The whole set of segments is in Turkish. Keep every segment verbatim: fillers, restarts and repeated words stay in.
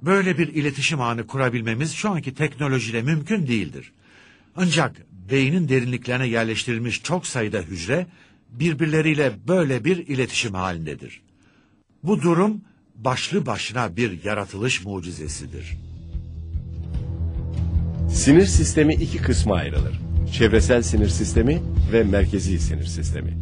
Böyle bir iletişim ağını kurabilmemiz şu anki teknolojiyle mümkün değildir. Ancak beynin derinliklerine yerleştirilmiş çok sayıda hücre birbirleriyle böyle bir iletişim halindedir. Bu durum başlı başına bir yaratılış mucizesidir. Sinir sistemi iki kısma ayrılır. Çevresel sinir sistemi ve merkezi sinir sistemi.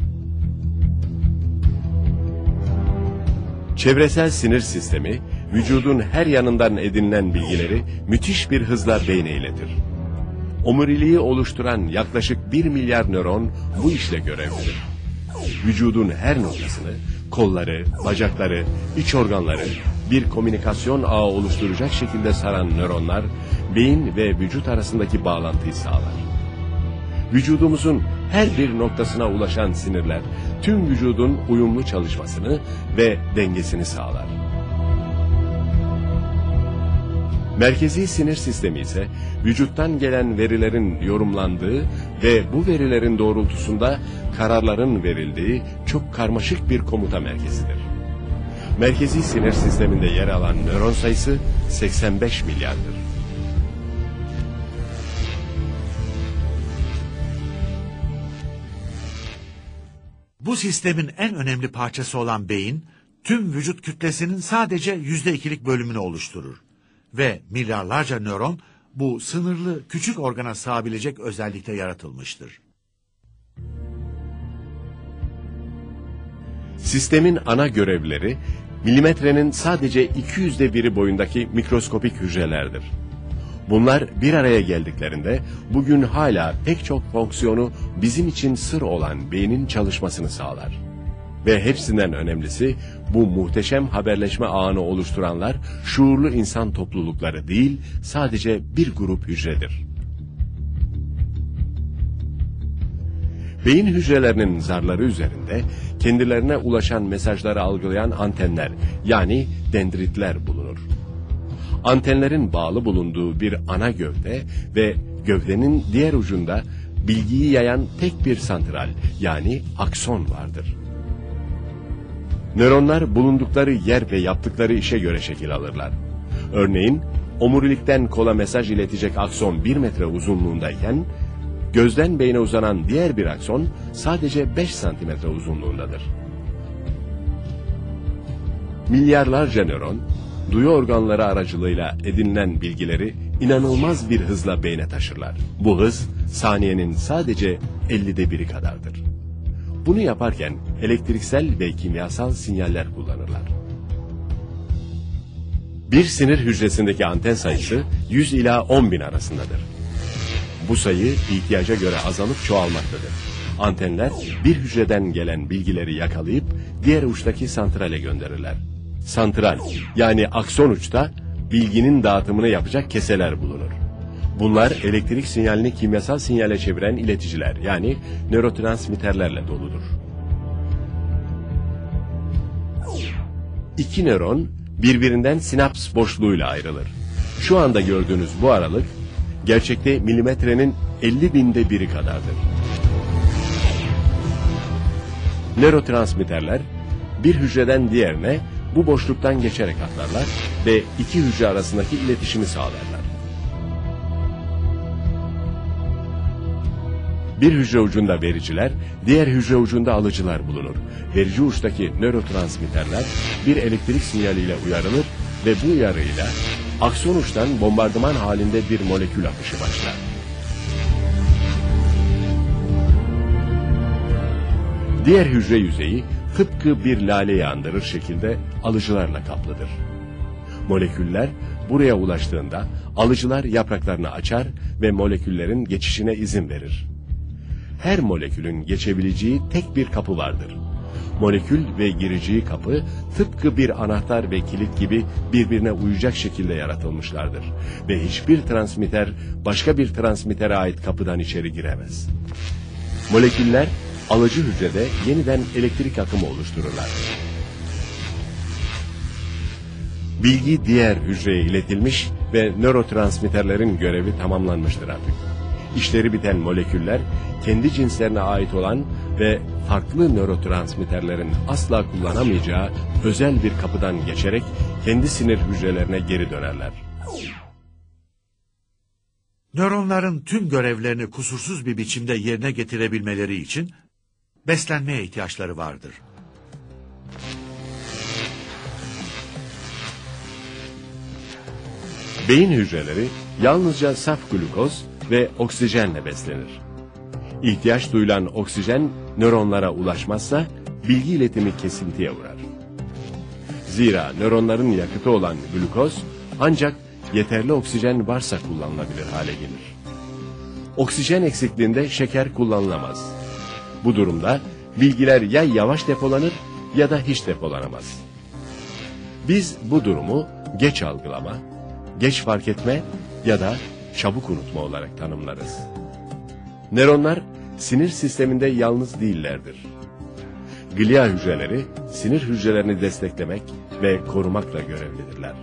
Çevresel sinir sistemi, vücudun her yanından edinilen bilgileri müthiş bir hızla beyne iletir. Omuriliği oluşturan yaklaşık bir milyar nöron bu işle görevlidir. Vücudun her noktasını, kolları, bacakları, iç organları bir komünikasyon ağı oluşturacak şekilde saran nöronlar, beyin ve vücut arasındaki bağlantıyı sağlar. Vücudumuzun her bir noktasına ulaşan sinirler, tüm vücudun uyumlu çalışmasını ve dengesini sağlar. Merkezi sinir sistemi ise vücuttan gelen verilerin yorumlandığı ve bu verilerin doğrultusunda kararların verildiği çok karmaşık bir komuta merkezidir. Merkezi sinir sisteminde yer alan nöron sayısı seksen beş milyardır. Bu sistemin en önemli parçası olan beyin, tüm vücut kütlesinin sadece yüzde ikilik bölümünü oluşturur. Ve milyarlarca nöron bu sınırlı küçük organa sığabilecek özellikte yaratılmıştır. Sistemin ana görevleri, milimetrenin sadece iki yüzde biri boyundaki mikroskopik hücrelerdir. Bunlar bir araya geldiklerinde bugün hala pek çok fonksiyonu bizim için sır olan beynin çalışmasını sağlar. Ve hepsinden önemlisi bu muhteşem haberleşme ağını oluşturanlar şuurlu insan toplulukları değil, sadece bir grup hücredir. Beyin hücrelerinin zarları üzerinde kendilerine ulaşan mesajları algılayan antenler yani dendritler bulunur. Antenlerin bağlı bulunduğu bir ana gövde ve gövdenin diğer ucunda bilgiyi yayan tek bir santral yani akson vardır. Nöronlar bulundukları yer ve yaptıkları işe göre şekil alırlar. Örneğin omurilikten kola mesaj iletecek akson bir metre uzunluğundayken, gözden beyne uzanan diğer bir akson sadece beş santimetre uzunluğundadır. Milyarlarca nöron, duyu organları aracılığıyla edinilen bilgileri inanılmaz bir hızla beyne taşırlar. Bu hız saniyenin sadece ellide biri kadardır. Bunu yaparken elektriksel ve kimyasal sinyaller kullanırlar. Bir sinir hücresindeki anten sayısı yüz ila on bin arasındadır. Bu sayı ihtiyaca göre azalıp çoğalmaktadır. Antenler bir hücreden gelen bilgileri yakalayıp diğer uçtaki santrale gönderirler. Santral yani akson uçta bilginin dağıtımını yapacak keseler bulunur. Bunlar elektrik sinyalini kimyasal sinyale çeviren ileticiler yani nörotransmitterlerle doludur. İki nöron birbirinden sinaps boşluğuyla ayrılır. Şu anda gördüğünüz bu aralık gerçekte milimetrenin elli binde biri kadardır. Nörotransmitterler bir hücreden diğerine bu boşluktan geçerek atlarlar ve iki hücre arasındaki iletişimi sağlarlar. Bir hücre ucunda vericiler, diğer hücre ucunda alıcılar bulunur. Verici uçtaki nörotransmitterler bir elektrik sinyaliyle uyarılır ve bu uyarıyla akson uçtan bombardıman halinde bir molekül akışı başlar. Diğer hücre yüzeyi tıpkı bir laleyi andırır şekilde alıcılarla kaplıdır. Moleküller buraya ulaştığında alıcılar yapraklarını açar ve moleküllerin geçişine izin verir. Her molekülün geçebileceği tek bir kapı vardır. Molekül ve gireceği kapı tıpkı bir anahtar ve kilit gibi birbirine uyacak şekilde yaratılmışlardır. Ve hiçbir transmitter başka bir transmittere ait kapıdan içeri giremez. Moleküller alıcı hücrede yeniden elektrik akımı oluştururlar. Bilgi diğer hücreye iletilmiş ve nörotransmitterlerin görevi tamamlanmıştır artık. İşleri biten moleküller kendi cinslerine ait olan ve farklı nörotransmitterlerin asla kullanamayacağı özel bir kapıdan geçerek kendi sinir hücrelerine geri dönerler. Nöronların tüm görevlerini kusursuz bir biçimde yerine getirebilmeleri için beslenmeye ihtiyaçları vardır. Beyin hücreleri yalnızca saf glukoz ve oksijenle beslenir. İhtiyaç duyulan oksijen nöronlara ulaşmazsa bilgi iletimi kesintiye uğrar. Zira nöronların yakıtı olan glukoz ancak yeterli oksijen varsa kullanılabilir hale gelir. Oksijen eksikliğinde şeker kullanılamaz. Bu durumda bilgiler ya yavaş depolanır ya da hiç depolanamaz. Biz bu durumu geç algılama, geç fark etme ya da çabuk unutma olarak tanımlarız. Nöronlar sinir sisteminde yalnız değillerdir. Glia hücreleri sinir hücrelerini desteklemek ve korumakla görevlidirler.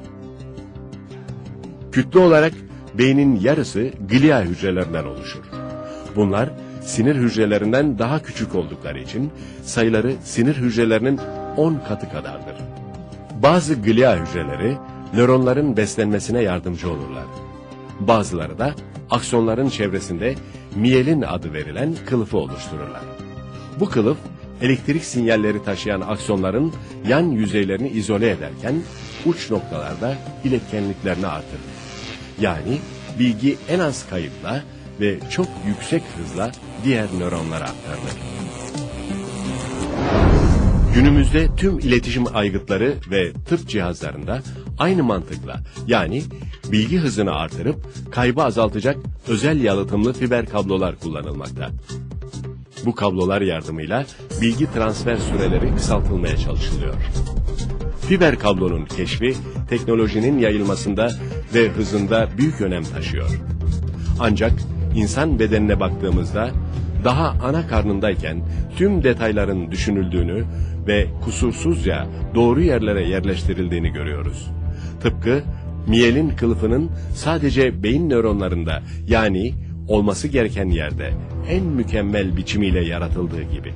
Kütle olarak beynin yarısı glia hücrelerinden oluşur. Bunlar sinir hücrelerinden daha küçük oldukları için sayıları sinir hücrelerinin on katı kadardır. Bazı glia hücreleri nöronların beslenmesine yardımcı olurlar. Bazıları da aksonların çevresinde miyelin adı verilen kılıfı oluştururlar. Bu kılıf elektrik sinyalleri taşıyan aksonların yan yüzeylerini izole ederken uç noktalarda iletkenliklerini artırır. Yani bilgi en az kayıpla ve çok yüksek hızla diğer nöronlara aktarılır. Günümüzde tüm iletişim aygıtları ve tıp cihazlarında aynı mantıkla yani bilgi hızını artırıp kaybı azaltacak özel yalıtımlı fiber kablolar kullanılmakta. Bu kablolar yardımıyla bilgi transfer süreleri kısaltılmaya çalışılıyor. Fiber kablonun keşfi teknolojinin yayılmasında ve hızında büyük önem taşıyor. Ancak insan bedenine baktığımızda daha ana karnındayken tüm detayların düşünüldüğünü ve kusursuzca doğru yerlere yerleştirildiğini görüyoruz. Tıpkı miyelin kılıfının sadece beyin nöronlarında yani olması gereken yerde en mükemmel biçimiyle yaratıldığı gibi.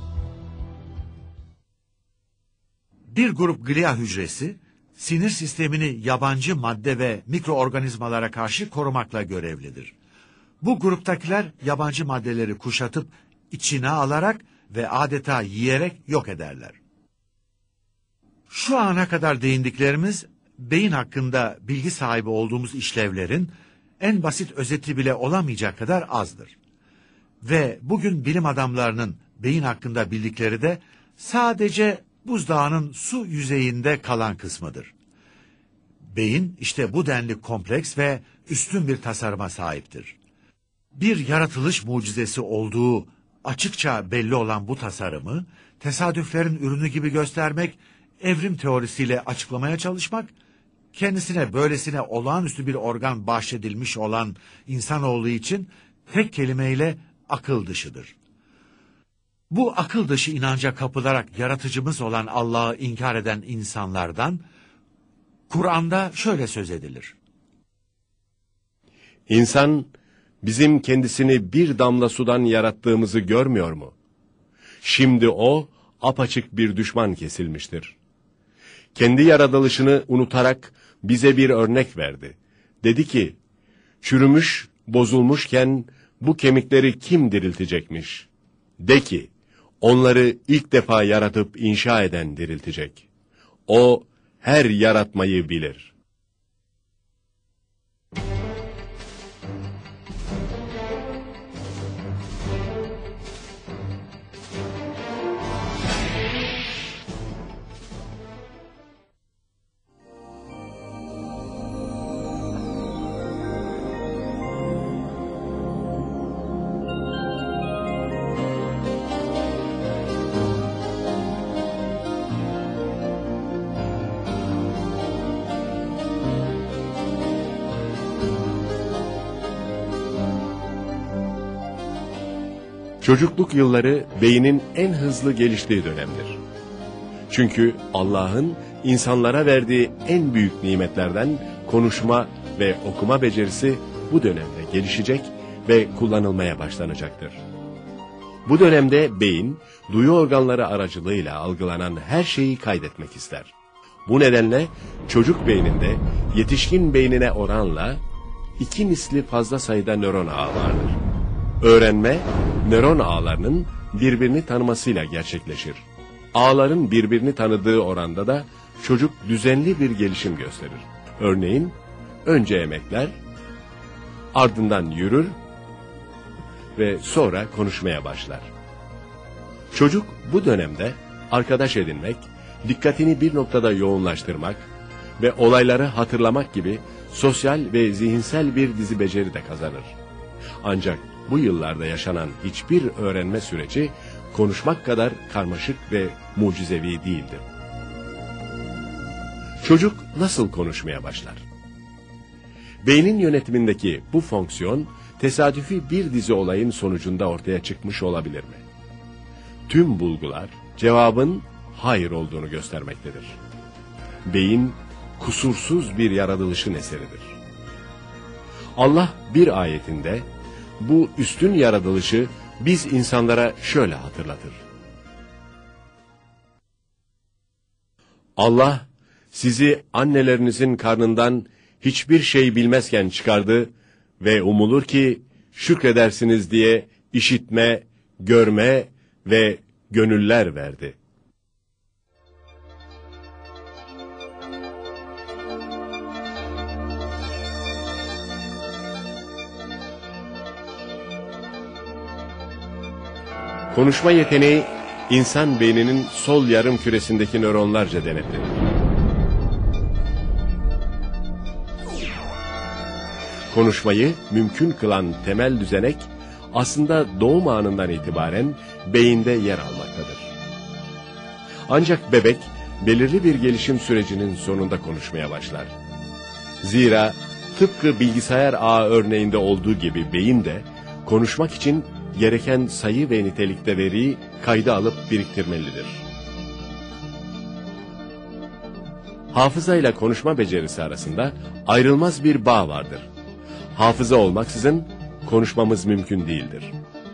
Bir grup glia hücresi, sinir sistemini yabancı madde ve mikroorganizmalara karşı korumakla görevlidir. Bu gruptakiler yabancı maddeleri kuşatıp içine alarak ve adeta yiyerek yok ederler. Şu ana kadar değindiklerimiz, beyin hakkında bilgi sahibi olduğumuz işlevlerin en basit özeti bile olamayacak kadar azdır. Ve bugün bilim adamlarının beyin hakkında bildikleri de sadece buzdağının su yüzeyinde kalan kısmıdır. Beyin işte bu denli kompleks ve üstün bir tasarıma sahiptir. Bir yaratılış mucizesi olduğu açıkça belli olan bu tasarımı tesadüflerin ürünü gibi göstermek, evrim teorisiyle açıklamaya çalışmak, kendisine böylesine olağanüstü bir organ bahşedilmiş olan insanoğlu için tek kelimeyle akıl dışıdır. Bu akıl dışı inanca kapılarak yaratıcımız olan Allah'ı inkar eden insanlardan Kur'an'da şöyle söz edilir. İnsan bizim kendisini bir damla sudan yarattığımızı görmüyor mu? Şimdi o apaçık bir düşman kesilmiştir. Kendi yaratılışını unutarak bize bir örnek verdi. Dedi ki, çürümüş, bozulmuşken bu kemikleri kim diriltecekmiş? De ki, onları ilk defa yaratıp inşa eden diriltecek. O her yaratmayı bilir. Çocukluk yılları beynin en hızlı geliştiği dönemdir. Çünkü Allah'ın insanlara verdiği en büyük nimetlerden konuşma ve okuma becerisi bu dönemde gelişecek ve kullanılmaya başlanacaktır. Bu dönemde beyin, duyu organları aracılığıyla algılanan her şeyi kaydetmek ister. Bu nedenle çocuk beyninde yetişkin beynine oranla iki misli fazla sayıda nöron ağı vardır. Öğrenme, nöron ağlarının birbirini tanımasıyla gerçekleşir. Ağların birbirini tanıdığı oranda da çocuk düzenli bir gelişim gösterir. Örneğin, önce emekler, ardından yürür ve sonra konuşmaya başlar. Çocuk bu dönemde arkadaş edinmek, dikkatini bir noktada yoğunlaştırmak ve olayları hatırlamak gibi sosyal ve zihinsel bir dizi beceri de kazanır. Ancak bu yıllarda yaşanan hiçbir öğrenme süreci konuşmak kadar karmaşık ve mucizevi değildir. Çocuk nasıl konuşmaya başlar? Beynin yönetimindeki bu fonksiyon tesadüfi bir dizi olayın sonucunda ortaya çıkmış olabilir mi? Tüm bulgular cevabın hayır olduğunu göstermektedir. Beyin kusursuz bir yaratılışın eseridir. Allah bir ayetinde bu üstün yaratılışı biz insanlara şöyle hatırlatır. Allah sizi annelerinizin karnından hiçbir şey bilmezken çıkardı ve umulur ki şükredersiniz diye işitme, görme ve gönüller verdi. Konuşma yeteneği, insan beyninin sol yarım küresindeki nöronlarca denetlenir. Konuşmayı mümkün kılan temel düzenek, aslında doğum anından itibaren beyinde yer almaktadır. Ancak bebek, belirli bir gelişim sürecinin sonunda konuşmaya başlar. Zira tıpkı bilgisayar ağı örneğinde olduğu gibi beyin de, konuşmak için gereken sayı ve nitelikte veriyi kayda alıp biriktirmelidir. Hafıza ile konuşma becerisi arasında ayrılmaz bir bağ vardır. Hafıza olmaksızın konuşmamız mümkün değildir.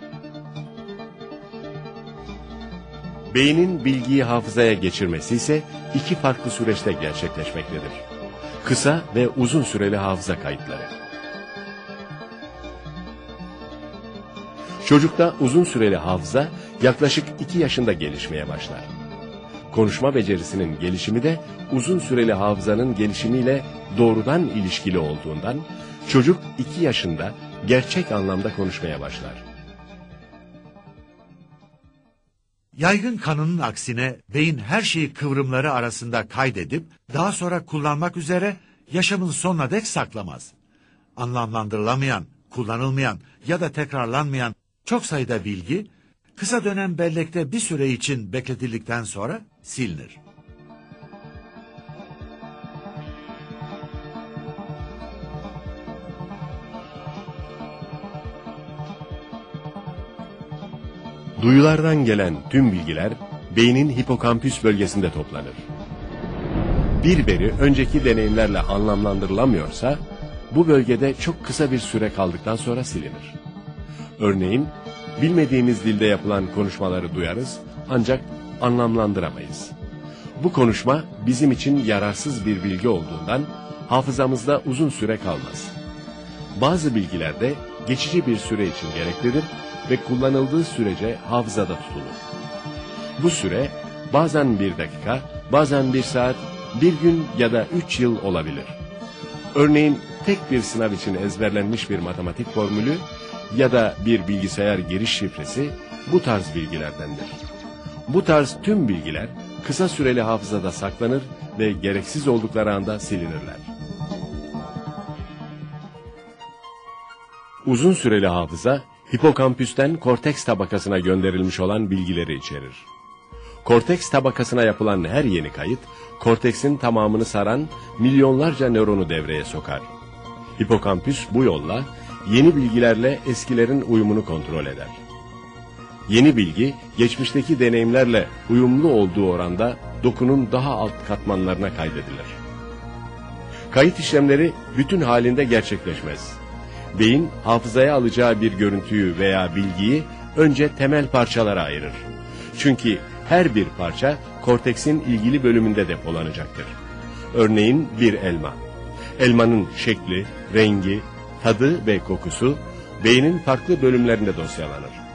Beynin bilgiyi hafızaya geçirmesi ise iki farklı süreçte gerçekleşmektedir. Kısa ve uzun süreli hafıza kayıtları. Çocukta uzun süreli hafıza yaklaşık iki yaşında gelişmeye başlar. Konuşma becerisinin gelişimi de uzun süreli hafızanın gelişimiyle doğrudan ilişkili olduğundan çocuk iki yaşında gerçek anlamda konuşmaya başlar. Yaygın kanının aksine beyin her şeyi kıvrımları arasında kaydedip daha sonra kullanmak üzere yaşamın sonuna dek saklamaz. Anlamlandırılamayan, kullanılmayan ya da tekrarlanmayan çok sayıda bilgi kısa dönem bellekte bir süre için bekletildikten sonra silinir. Duyulardan gelen tüm bilgiler beynin hipokampüs bölgesinde toplanır. Bir veri önceki deneyimlerle anlamlandırılamıyorsa bu bölgede çok kısa bir süre kaldıktan sonra silinir. Örneğin bilmediğimiz dilde yapılan konuşmaları duyarız ancak anlamlandıramayız. Bu konuşma bizim için yararsız bir bilgi olduğundan hafızamızda uzun süre kalmaz. Bazı bilgiler de geçici bir süre için gereklidir ve kullanıldığı sürece hafızada tutulur. Bu süre bazen bir dakika, bazen bir saat, bir gün ya da üç yıl olabilir. Örneğin tek bir sınav için ezberlenmiş bir matematik formülü ya da bir bilgisayar giriş şifresi bu tarz bilgilerdendir. Bu tarz tüm bilgiler kısa süreli hafızada saklanır ve gereksiz oldukları anda silinirler. Uzun süreli hafıza, hipokampüsten korteks tabakasına gönderilmiş olan bilgileri içerir. Korteks tabakasına yapılan her yeni kayıt, korteksin tamamını saran milyonlarca nöronu devreye sokar. Hipokampüs bu yolla yeni bilgilerle eskilerin uyumunu kontrol eder. Yeni bilgi, geçmişteki deneyimlerle uyumlu olduğu oranda dokunun daha alt katmanlarına kaydedilir. Kayıt işlemleri bütün halinde gerçekleşmez. Beyin, hafızaya alacağı bir görüntüyü veya bilgiyi önce temel parçalara ayırır. Çünkü her bir parça korteksin ilgili bölümünde depolanacaktır. Örneğin bir elma. Elmanın şekli, rengi, tadı ve kokusu beynin farklı bölümlerinde dosyalanır.